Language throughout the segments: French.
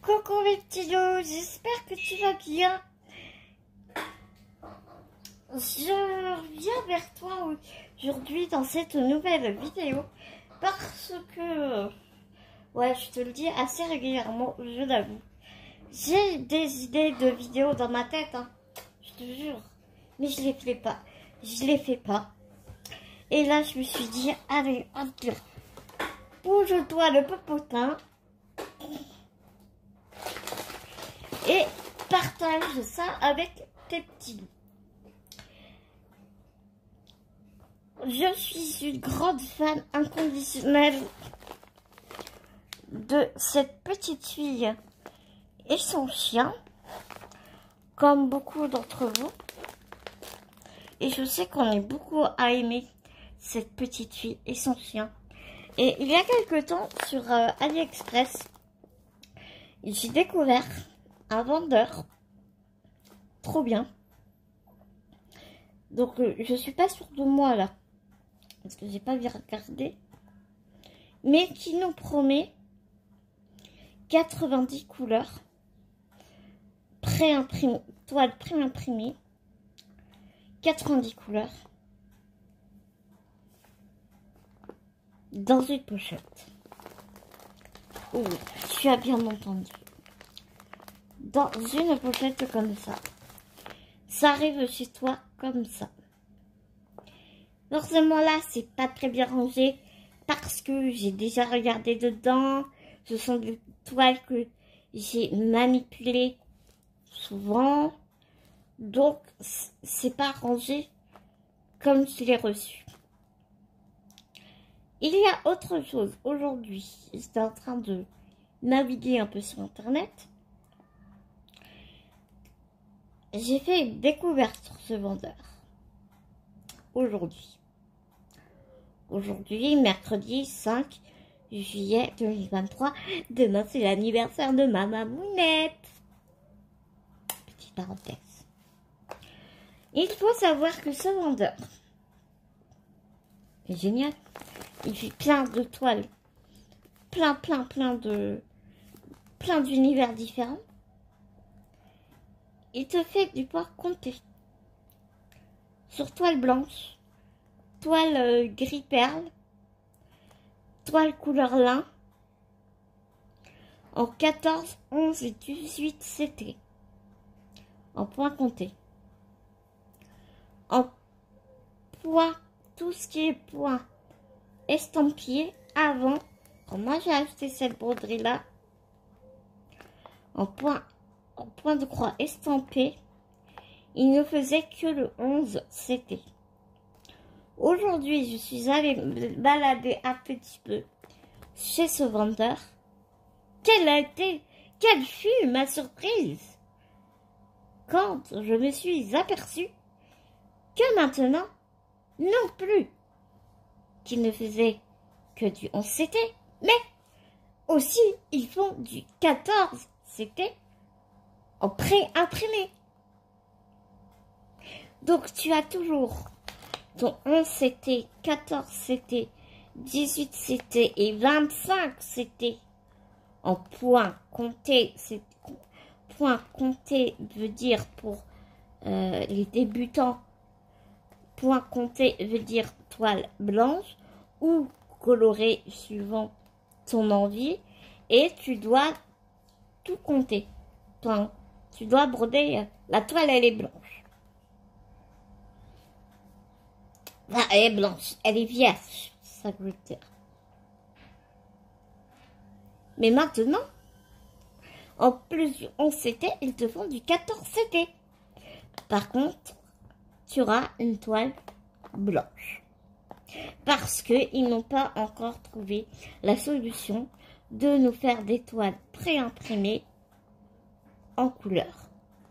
Coucou mes petits loups, j'espère que tu vas bien. Je reviens vers toi aujourd'hui dans cette nouvelle vidéo parce que, ouais, je te le dis assez régulièrement, je l'avoue. J'ai des idées de vidéos dans ma tête, hein, je te jure, mais je les fais pas. Je les fais pas. Et là, je me suis dit, allez, hop, bouge-toi le popotin. Et partage ça avec tes petits loups. Je suis une grande fan inconditionnelle de cette petite fille et son chien, comme beaucoup d'entre vous. Et je sais qu'on est beaucoup à aimer cette petite fille et son chien. Et il y a quelque temps, sur AliExpress, j'ai découvert un vendeur trop bien. Donc je suis pas sûre de moi là, parce que j'ai pas bien regardé, mais qui nous promet 90 couleurs préimprimées, toile préimprimée, 90 couleurs dans une pochette. Oui, tu as bien entendu. Dans une pochette comme ça. Ça arrive chez toi comme ça. Forcément là, c'est pas très bien rangé parce que j'ai déjà regardé dedans. Ce sont des toiles que j'ai manipulées souvent. Donc, c'est pas rangé comme je l'ai reçu. Il y a autre chose. Aujourd'hui, j'étais en train de naviguer un peu sur Internet. J'ai fait une découverte sur ce vendeur. Aujourd'hui, mercredi 5 juillet 2023. Demain, c'est l'anniversaire de ma mamounette. Petite parenthèse. Il faut savoir que ce vendeur est génial. Il fait plein de toiles. Plein d'univers différents. Il te fait du poids compté. Sur toile blanche, toile gris perle, toile couleur lin, en 14, 11 et 18 CT, en point compté. En point, tout ce qui est point estampillé avant, quand moi j'ai acheté cette broderie là, en point de croix estampé, il ne faisait que le 11 CT. Aujourd'hui, je suis allée me balader un petit peu chez ce vendeur. Quelle fut ma surprise quand je me suis aperçue que maintenant, non plus qu'ils ne faisaient que du 11 CT, mais aussi ils font du 14 CT en pré-imprimé. Donc tu as toujours ton 11 CT, 14 CT, 18 CT et 25 CT en point compté. Point compté veut dire pour les débutants, point compté veut dire toile blanche ou colorée suivant ton envie, et tu dois tout compter. Tu dois broder, la toile elle est blanche. Ah, elle est blanche, elle est vierge, ça veut dire. Mais maintenant, en plus du 11 CT, ils te font du 14 CT. Par contre, tu auras une toile blanche. Parce qu'ils n'ont pas encore trouvé la solution de nous faire des toiles préimprimées en couleur.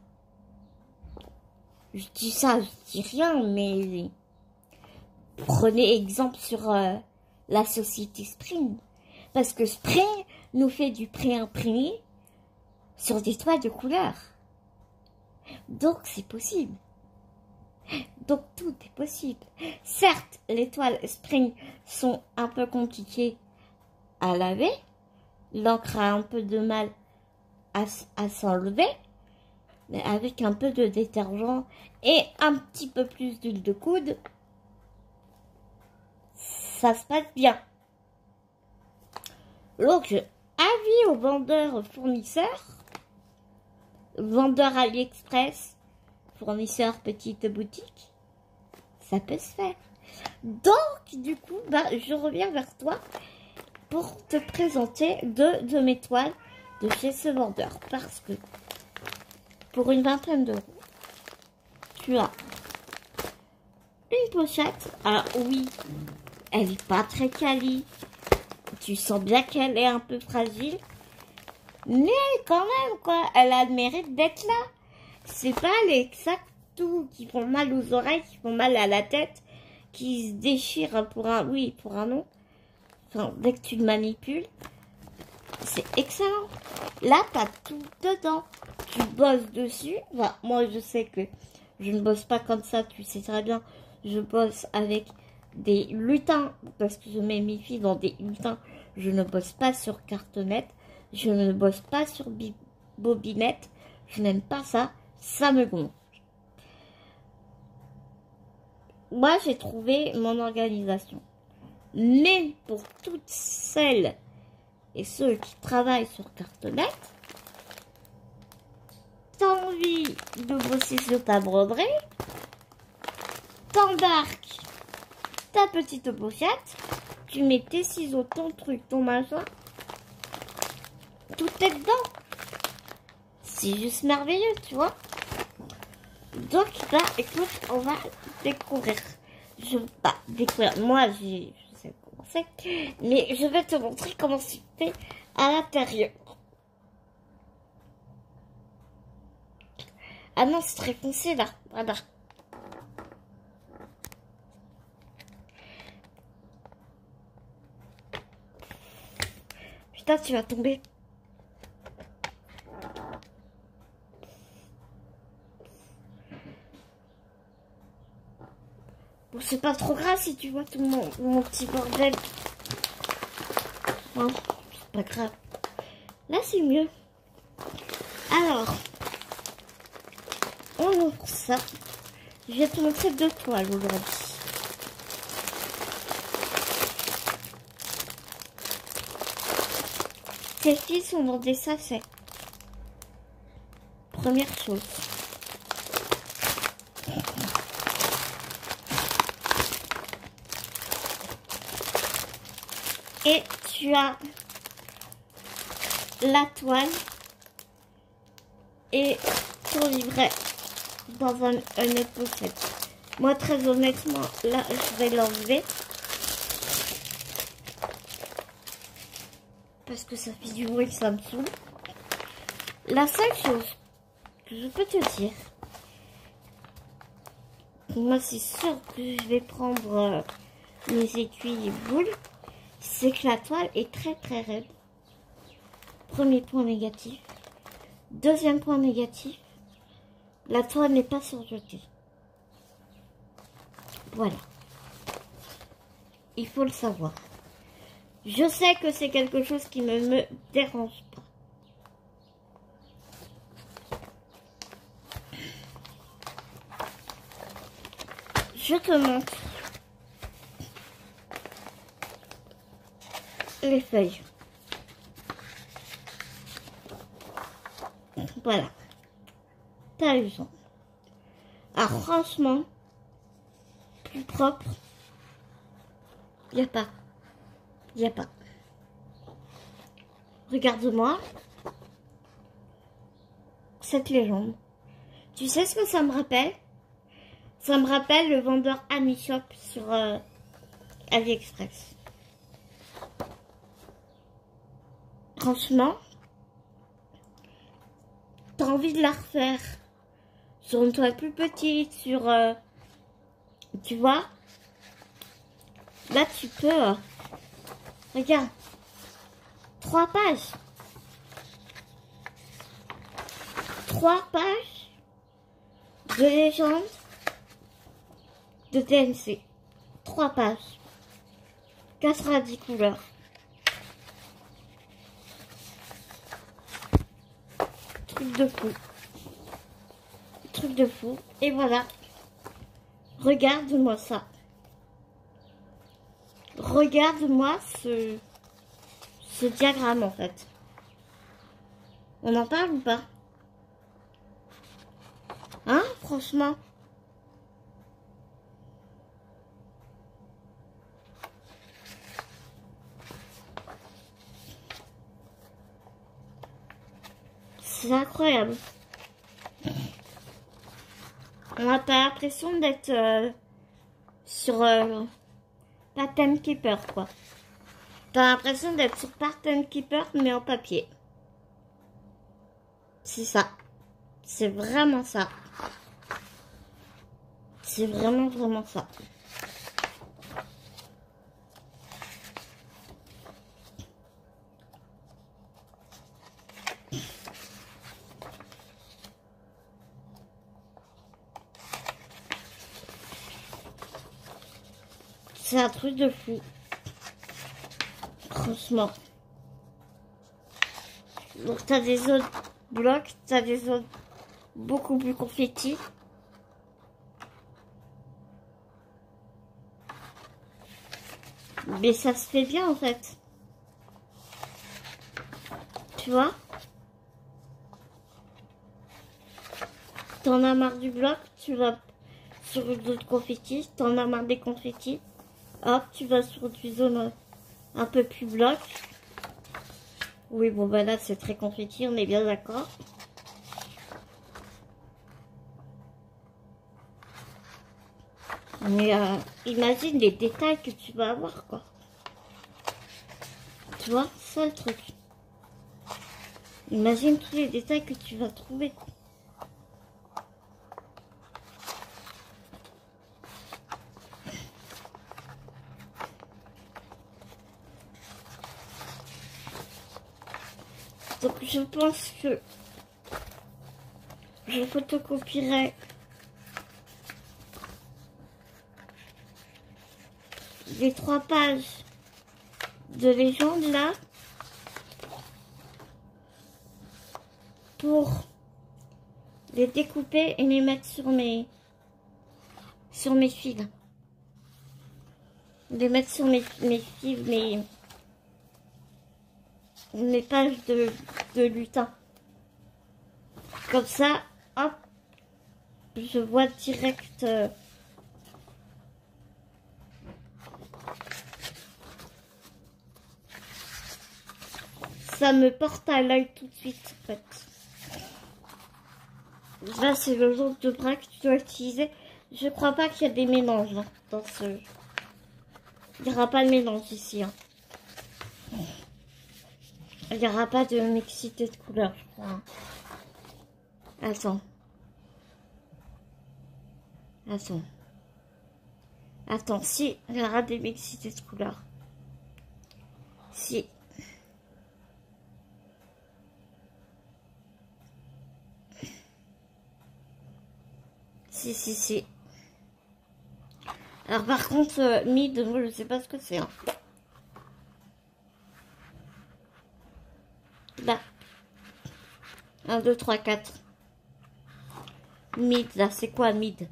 Je dis ça, je dis rien, mais prenez exemple sur la société Spring. Parce que Spring nous fait du préimprimé sur des toiles de couleur. Donc c'est possible. Donc tout est possible. Certes, les toiles Spring sont un peu compliquées à laver. L'encre a un peu de mal à s'enlever, mais avec un peu de détergent et un petit peu plus d'huile de coude, ça se passe bien. Donc, avis aux vendeurs fournisseurs, vendeurs AliExpress, fournisseurs petite boutique, ça peut se faire. Donc, du coup, je reviens vers toi pour te présenter deux de mes toiles de chez ce vendeur. Parce que pour une vingtaine d'euros, tu as une pochette. Alors oui, elle n'est pas très quali. Tu sens bien qu'elle est un peu fragile. Mais quand même, quoi, elle a le mérite d'être là. C'est pas les Exacto qui font mal aux oreilles, qui font mal à la tête, qui se déchirent pour un oui, pour un non. Enfin, dès que tu le manipules, c'est excellent. Là, t'as tout dedans. Tu bosses dessus. Enfin, moi, je sais que je ne bosse pas comme ça, tu sais très bien. Je bosse avec des lutins, parce que je mets mes filles dans des lutins. Je ne bosse pas sur cartonnette. Je ne bosse pas sur bobinette. Je n'aime pas ça. Ça me gonfle. Moi, j'ai trouvé mon organisation. Mais pour toutes celles et ceux qui travaillent sur cartonnette, t'as envie de bosser sur ta broderie, t'embarques ta petite pochette, tu mets tes ciseaux, ton truc, ton machin, tout est dedans. C'est juste merveilleux, tu vois. Donc, écoute, on va découvrir. Découvrir. Moi, je sais comment c'est, mais je vais te montrer comment c'est fait à l'intérieur. Ah non, c'est très foncé là. Voilà. Putain, tu vas tomber. Bon, c'est pas trop grave si tu vois tout mon petit bordel. Bon, c'est pas grave. Là, c'est mieux. Alors, on ouvre ça. Je vais te montrer deux toiles aujourd'hui. Tes filles sont dans des sachets. Première chose. Et tu as la toile et ton livret dans une autre pochette. Moi, très honnêtement, là, je vais l'enlever. Parce que ça fait du bruit, ça me saoule. La seule chose que je peux te dire, moi, c'est sûr que je vais prendre mes étuis et boules, c'est que la toile est très très raide. Premier point négatif. Deuxième point négatif, la toile n'est pas surjetée. Voilà. Il faut le savoir. Je sais que c'est quelque chose qui ne me dérange pas. Je te montre les feuilles. Voilà. T'as raison. Alors franchement, plus propre, il n'y a pas. Il n'y a pas. Regarde-moi cette légende. Tu sais ce que ça me rappelle? Ça me rappelle le vendeur AmiShop sur AliExpress. Franchement, t'as envie de la refaire sur une toile plus petite, sur... tu vois? Là, tu peux... regarde. 3 pages. 3 pages de légende de TNC. 3 pages. 90 couleurs. truc de fou. Truc de fou. Et voilà. Regarde-moi ça. Regarde-moi ce diagramme en fait. On en parle ou pas? Hein, franchement? C'est incroyable. On n'a pas l'impression d'être sur Pattern Keeper, quoi. T'as l'impression d'être sur Pattern Keeper, mais en papier. C'est ça. C'est vraiment ça. C'est vraiment ça. C'est un truc de fou. Franchement. Donc t'as des autres blocs, t'as des autres beaucoup plus confettis. Mais ça se fait bien en fait. Tu vois? T'en as marre du bloc, tu vas sur d'autres confettis. T'en as marre des confettis. Hop, tu vas sur du zone un peu plus bloc. Oui, bon, bah là, c'est très confetti, on est bien d'accord. Mais imagine les détails que tu vas avoir, quoi. Tu vois, c'est le truc. Imagine tous les détails que tu vas trouver. Donc je pense que je photocopierai les 3 pages de légende là pour les découper et les mettre sur mes fils. Les mettre sur mes fils, mes pages de lutin. Comme ça, hop, je vois direct ça me porte à l'œil tout de suite en fait. Là c'est le genre de bras que tu dois utiliser. Je crois pas qu'il y a des mélanges hein, dans ce. Il n'y aura pas de mélange ici. Hein. Il n'y aura pas de mixité de couleurs, je crois. Hein. Attends. Attends. Attends, si, il y aura des mixités de couleurs. Si. Si. Alors par contre, mid, moi je sais pas ce que c'est. Hein. Là. 1, 2, 3, 4. Mid, là, c'est quoi mid?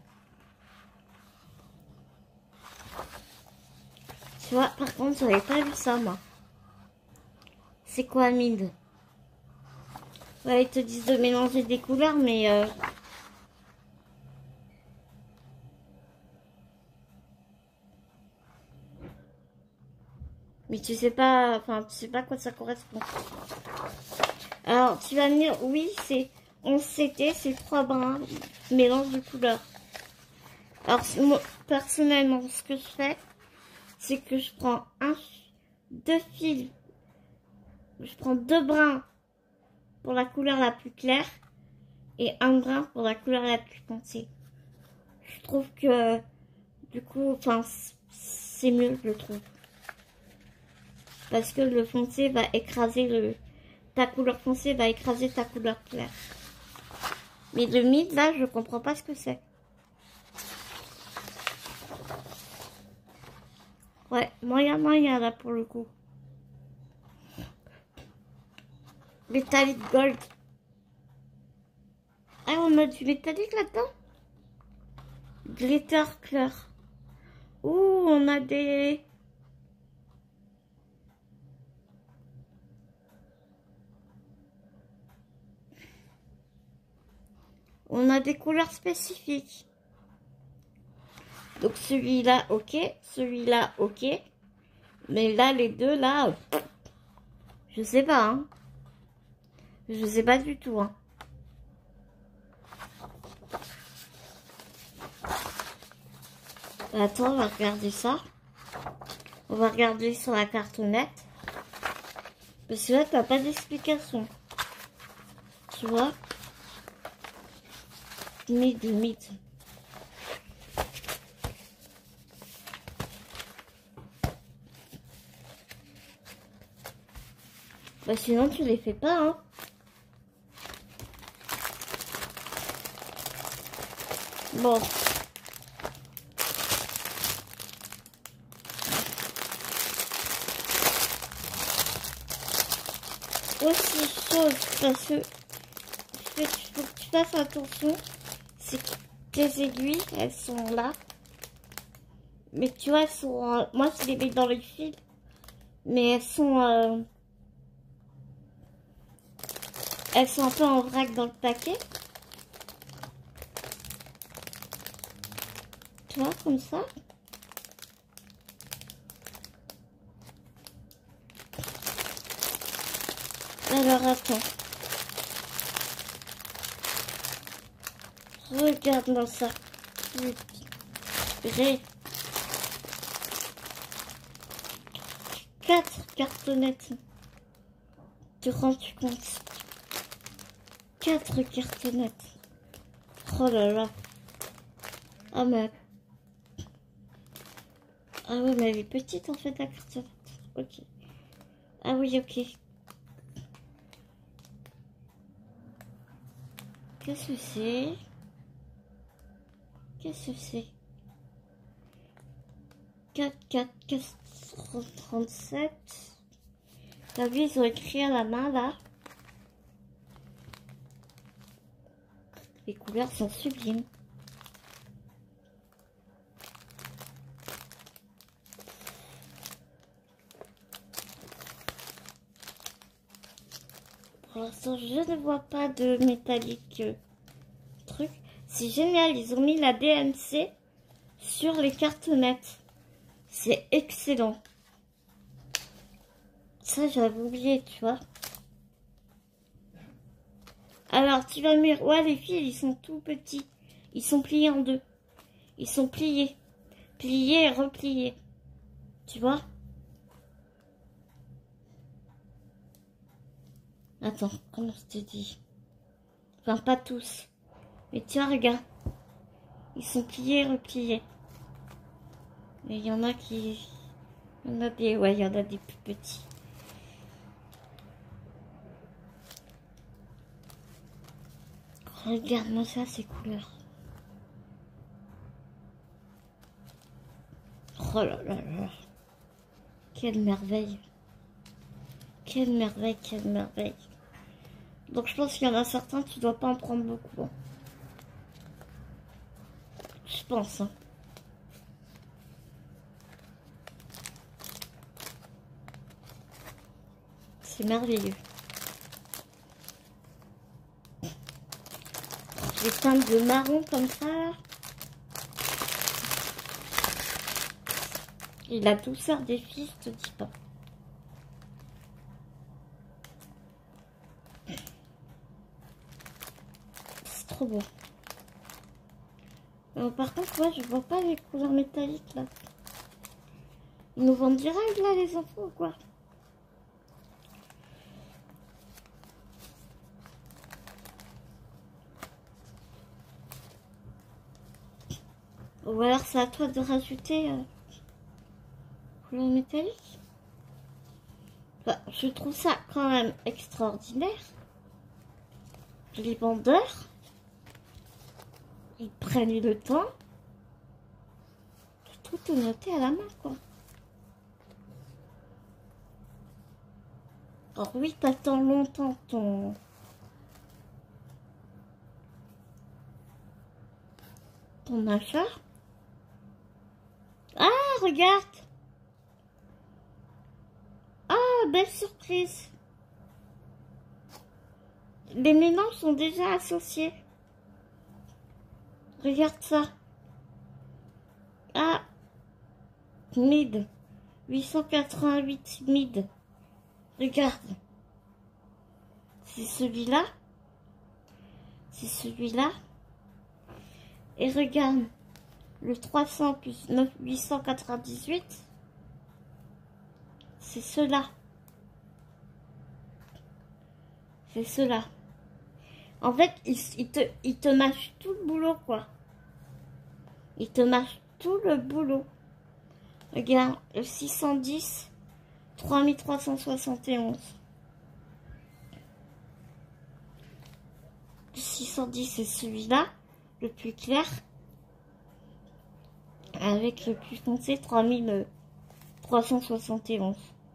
Tu vois, par contre, j'avais pas vu ça, moi. C'est quoi mid? Ouais, ils te disent de mélanger des couleurs, mais... Mais tu sais pas... Enfin, tu sais pas à quoi ça correspond. Alors, tu vas me dire, oui, c'est... On CT, c'est 3 brins, mélange de couleurs. Alors, moi, personnellement, ce que je fais, c'est que je prends 2 fils. Je prends 2 brins pour la couleur la plus claire et 1 brin pour la couleur la plus foncée. Je trouve que, du coup, enfin, c'est mieux, je trouve. Parce que le foncé va écraser ta couleur foncée va écraser ta couleur claire. Mais le mid, là, je comprends pas ce que c'est. Ouais, moyen, là, pour le coup. Metallic Gold. on a du métallique là-dedans. Glitter Clear. Ouh, on a des... On a des couleurs spécifiques. Donc celui-là, ok. Celui-là, ok. Mais là, les deux, là... Je sais pas, hein. Je sais pas du tout, hein. Attends, on va regarder ça. On va regarder sur la cartonnette. Parce que là, t'as pas d'explication. Tu vois? Mid. Bah sinon, tu les fais pas, hein. Bon. Aussi chose, parce que faut que tu fasses attention, c'est que tes aiguilles, elles sont là. Mais tu vois, elles sont... moi, je les mets dans les fils. Mais elles sont... elles sont un peu en vrac dans le paquet. Tu vois, comme ça. Alors, attends. Regarde-moi ça. J'ai 4 cartonnettes. Tu rends-tu compte? 4 cartonnettes. Oh là là. Ah mais... Ah ouais, mais elle est petite en fait la cartonnette. Ok. Ah oui, ok. Qu'est-ce que c'est? Qu'est-ce que c'est? 437. T'as vu, ils ont écrit à la main là. Les couleurs sont sublimes. Pour l'instant, je ne vois pas de métallique truc. C'est génial, ils ont mis la DMC sur les cartonnettes. C'est excellent. Ça, j'avais oublié, tu vois. Alors, tu vas me dire, ouais, les fils, ils sont tout petits. Ils sont pliés en deux. Ils sont pliés. Pliés et repliés. Tu vois? Attends, comment je te dis? Enfin, pas tous. Mais tiens, regarde. Ils sont pliés et repliés. Et il y en a qui... Il y en a des... Ouais, il y en a des plus petits. Regarde-moi ça, ces couleurs. Oh là là là. Quelle merveille. Quelle merveille, quelle merveille. Donc je pense qu'il y en a certains, tu dois pas en prendre beaucoup. Hein. Je pense. Hein. C'est merveilleux. Les teintes de marron comme ça. Et la douceur des fils, je te dis pas. C'est trop beau. Par contre, moi, je vois pas les couleurs métalliques là. Ils nous vendent direct là, les enfants ou quoi? Ou alors c'est à toi de rajouter couleur métallique. Enfin, je trouve ça quand même extraordinaire. Les vendeurs, ils prennent le temps de tout noter à la main, quoi. Alors oui, t'attends longtemps ton... ton achat. Ah, regarde. Ah, belle surprise. Les mélanges sont déjà associés. Regarde ça. Ah, mid. 888 mid. Regarde. C'est celui-là. C'est celui-là. Et regarde. Le 300 plus 898. C'est cela. C'est cela. En fait, il te mâche tout le boulot, quoi. Il te mâche tout le boulot. Regarde, le 610, 3371. Le 610, c'est celui-là, le plus clair. Avec le plus foncé, 3371.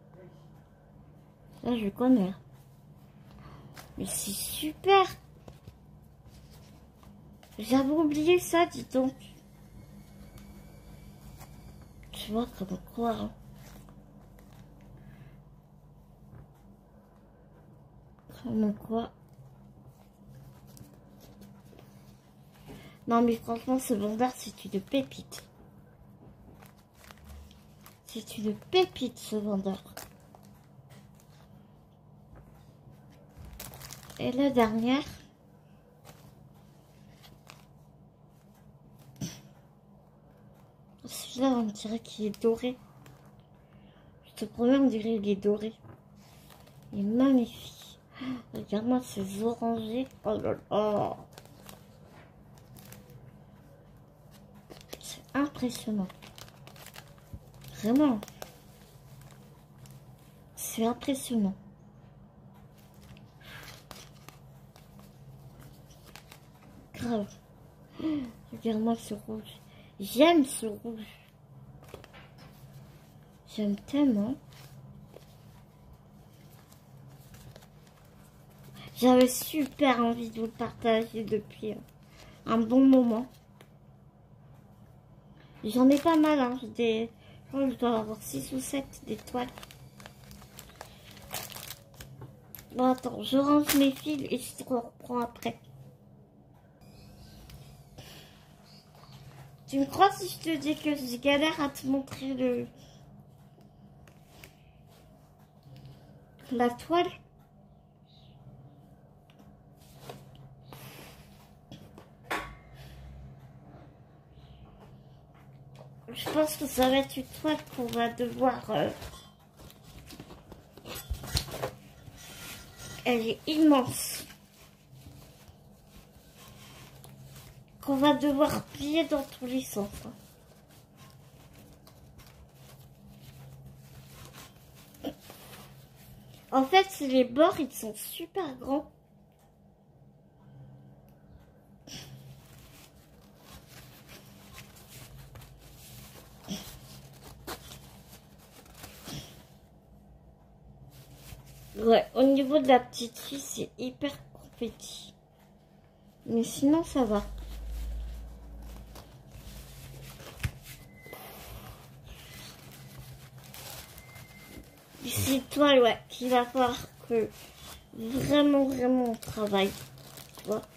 Ça, je connais. Mais c'est super. J'avais oublié ça, dis donc. Tu vois, comme quoi. Hein. Comme quoi. Non, mais franchement, ce vendeur, c'est une pépite. C'est une pépite, ce vendeur. Et la dernière. Celui-là, on dirait qu'il est doré. Je te promets, on dirait qu'il est doré. Il est magnifique. Regarde-moi ces orangés. Oh là là. C'est impressionnant. Vraiment. C'est impressionnant. Grave. Regarde-moi ce rouge. J'aime ce rouge. J'aime tellement. J'avais super envie de vous le partager depuis un bon moment. J'en ai pas mal, hein. Je crois que je dois avoir 6 ou 7 d'étoiles. Bon, attends, je range mes fils et je te reprends après. Tu me crois si je te dis que je galère à te montrer la toile? Je pense que ça va être une toile qu'on va devoir... Elle est immense. Qu'on va devoir plier dans tous les sens. En fait, les bords, ils sont super grands. Ouais, au niveau de la petite fille, c'est hyper confetti. Mais sinon, ça va. C'est toi, ouais, qu'il va falloir que vraiment on travaille. Tu vois.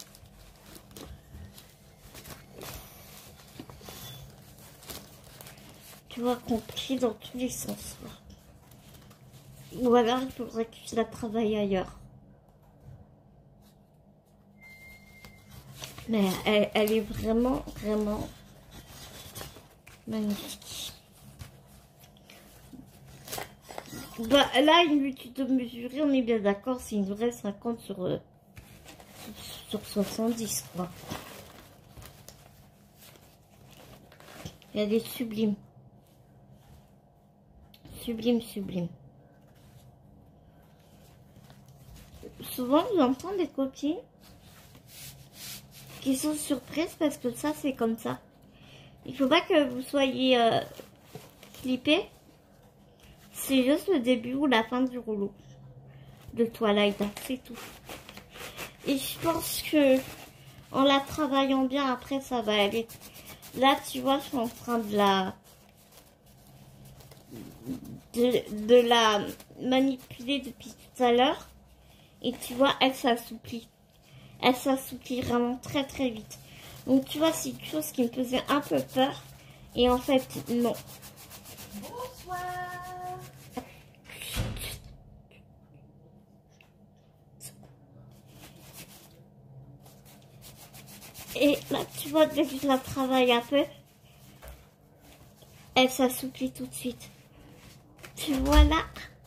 Tu vois, qu'on plie dans tous les sens. Là. Ou alors, il faudrait que je la travaille ailleurs. Mais elle est vraiment magnifique. Bah, là, une étude de mesurer, on est bien d'accord, c'est une vraie 50 sur 70, quoi. Elle est sublime. Sublime. Souvent, j'entends des copines qui sont surprises parce que ça, c'est comme ça. Il faut pas que vous soyez flippés. C'est juste le début ou la fin du rouleau de Twilight, c'est tout. Et je pense que en la travaillant bien, après, ça va aller. Là, tu vois, je suis en train de la manipuler depuis tout à l'heure. Et tu vois, elle s'assouplit. Elle s'assouplit vraiment très très vite. Donc tu vois, c'est une chose qui me faisait un peu peur. Et en fait, non. Bonsoir. Et là, tu vois, dès que je la travaille un peu, elle s'assouplit tout de suite. Tu vois là?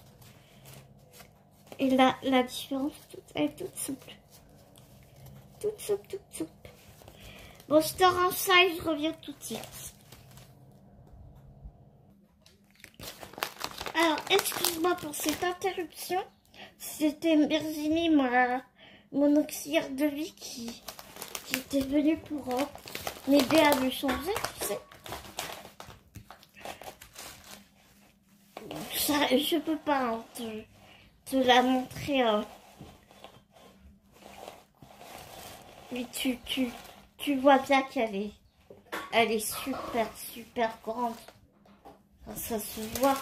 Et là, la différence, elle est toute souple. Toute souple, toute souple. Bon, je te range ça et je reviens tout de suite. Alors, excuse-moi pour cette interruption. C'était Virginie, mon auxiliaire de vie qui était venue pour m'aider à me changer, tu sais. Ça, je peux pas te la montrer. Mais tu vois bien elle est super, super grande. Enfin, ça se voit.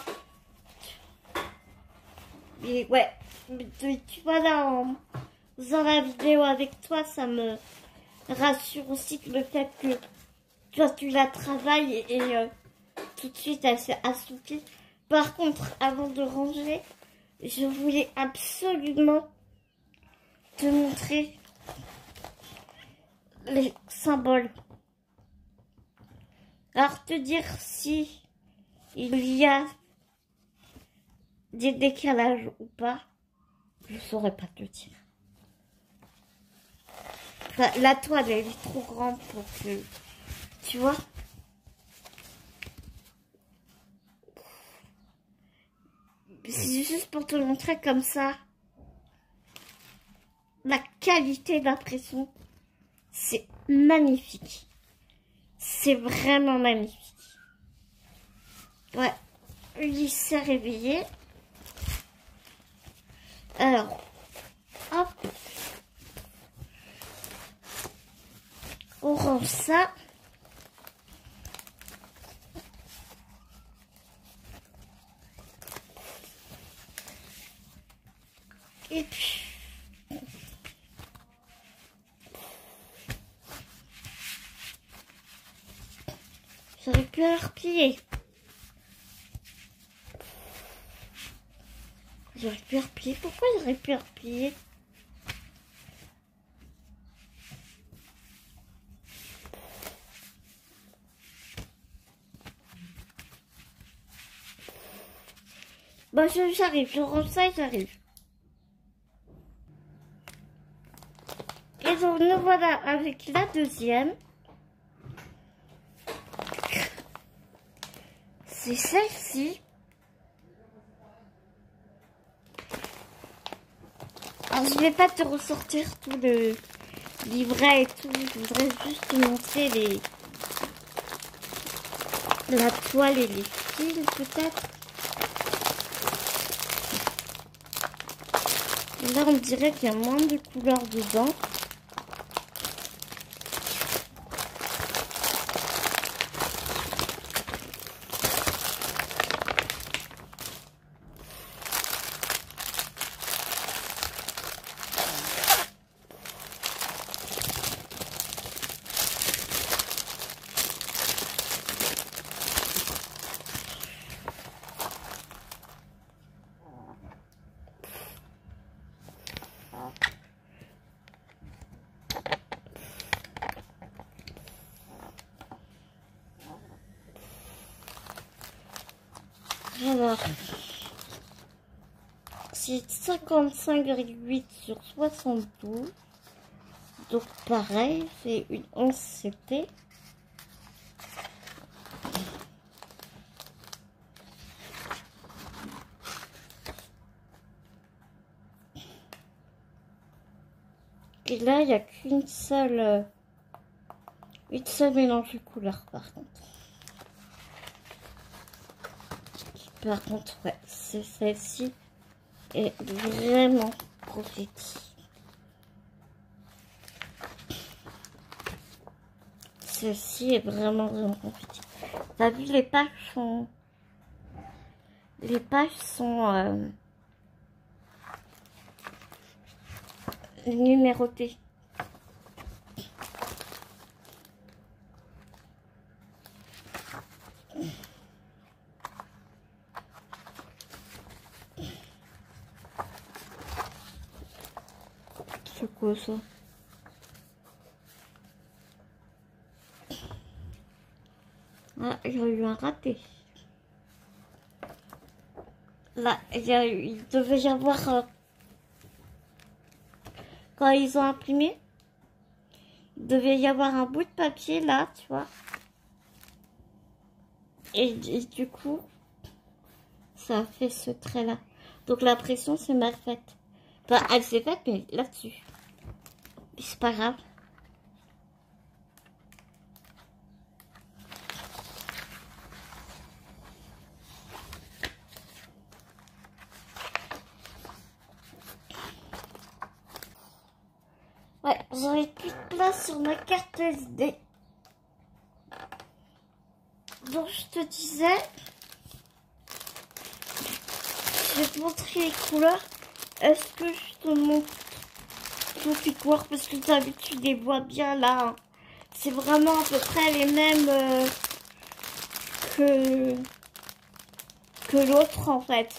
Mais ouais, tu vois là, dans la vidéo avec toi, ça me rassure aussi que le fait que toi tu la travailles et tout de suite elle s'est assouplie. Par contre, avant de ranger, je voulais absolument te montrer les symboles. Alors te dire si il y a des décalages ou pas, je saurais pas te dire. Enfin, la toile elle est trop grande pour que, tu vois. C'est juste pour te montrer comme ça la qualité d'impression. C'est magnifique. C'est vraiment magnifique. Ouais, il s'est réveillé. Alors, hop. On range ça. Et puis, j'aurais pu la replier. J'aurais pu replier. Pourquoi j'aurais pu replier? Bon, j'arrive. Je range ça et j'arrive. Et donc, nous voilà avec la deuxième. C'est celle-ci. Alors, je vais pas te ressortir tout le livret et tout. Je voudrais juste te montrer la toile et les fils, peut-être. Là, on dirait qu'il y a moins de couleurs dedans. Alors, c'est 55,8 sur 72. Donc pareil, c'est une 11 CT. Et là, il n'y a qu'une seule mélange de couleurs par contre. Par contre, ouais, c'est celle-ci est vraiment prophétique. celle-ci est vraiment, vraiment compliquée. T'as vu, les pages sont... numérotées. C'est quoi ça? Ah, il y a eu un raté. Là, il devait y avoir... quand ils ont imprimé, il devait y avoir un bout de papier là, tu vois. Et du coup, ça a fait ce trait-là. Donc la pression, c'est mal faite. Enfin, elle s'est faite, mais là-dessus. C'est pas grave. Ouais, j'avais plus de place sur ma carte SD. Donc je te disais, je vais te montrer les couleurs. Est-ce que je te montre toutes les couleurs? Parce que tu as vu, tu les vois bien là. Hein. C'est vraiment à peu près les mêmes que l'autre en fait.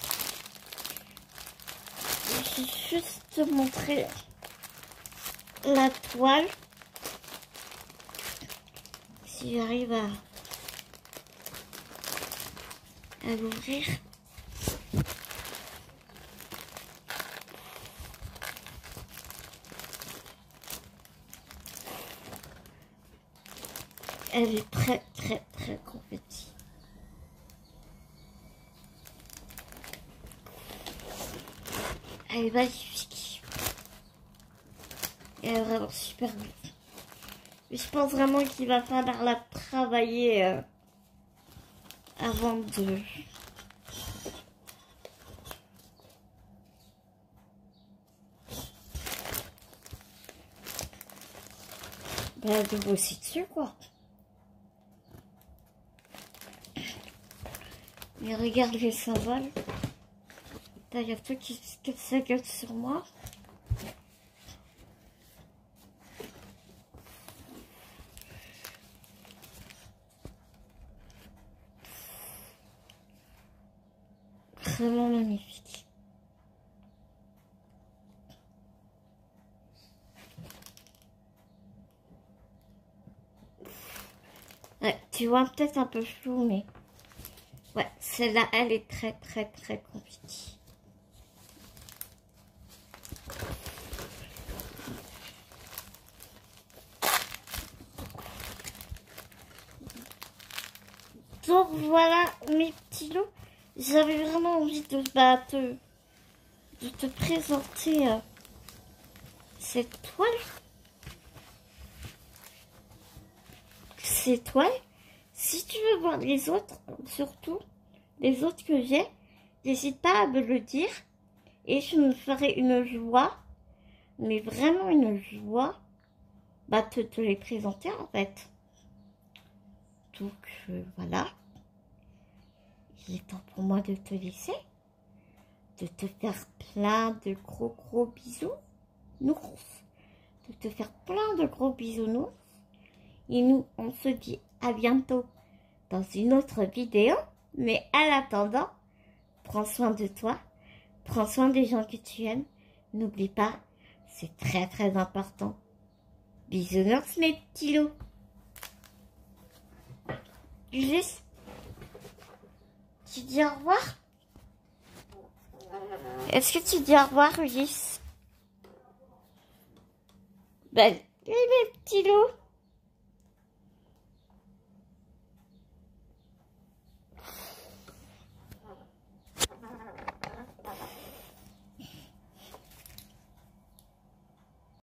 Je vais juste te montrer la toile. Si j'arrive à l'ouvrir. Elle est très très très petite. Elle est magnifique. Elle est vraiment super belle. Je pense vraiment qu'il va falloir la travailler avant de... Bah, de bosser dessus, quoi. Mais regarde les symboles. Il y a tout qui se casse sa gueule sur moi. Vraiment magnifique. Ouais, tu vois peut-être un peu flou, mais... Ouais, celle-là, elle est très très très compliquée. Donc voilà mes petits loups. J'avais vraiment envie de te présenter cette toile. Ces toiles. Si tu veux voir les autres, surtout les autres que j'ai, n'hésite pas à me le dire. Et je me ferai une joie, mais vraiment une joie, bah te les présenter en fait. Donc voilà. Il est temps pour moi de te laisser, de te faire plein de gros bisous, nounours, de te faire plein de gros bisous, nounours. Et nous, on se dit à bientôt dans une autre vidéo. Mais en attendant, prends soin de toi, prends soin des gens que tu aimes. N'oublie pas, c'est très très important. Bisounours mes petits loups. Juste, tu dis au revoir? Est-ce que tu dis au revoir, Ulysse? Ben, oui, mes petits loups.